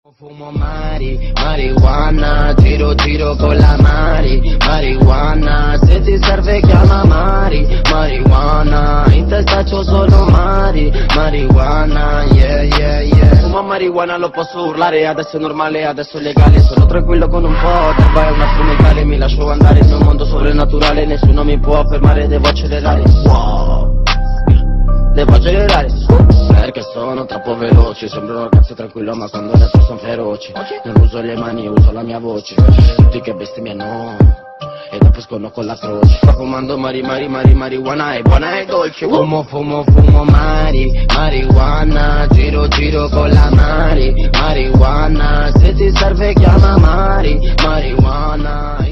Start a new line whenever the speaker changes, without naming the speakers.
Fumo marijuana, giro con la marijuana, se ti serve chiama marijuana, in testa c'ho solo marijuana, yeah. Fumo marijuana, lo posso urlare, adesso è normale, adesso è legale, sono tranquillo con un po' d'erba e una strumentale, mi lascio andare, il mio mondo sovrannaturale, nessuno mi può fermare, devo accelerare, wow, devo accelerare, perché sono troppo veloce, sembro un ragazzo tranquillo ma quando adesso sono feroci, non uso le mani, uso la mia voce, tutti che bestemmiano e dopo escono con la croce. Sto fumando marijuana, è buona e dolce. Fumo marijuana, giro con la marijuana, se ti serve chiama marijuana.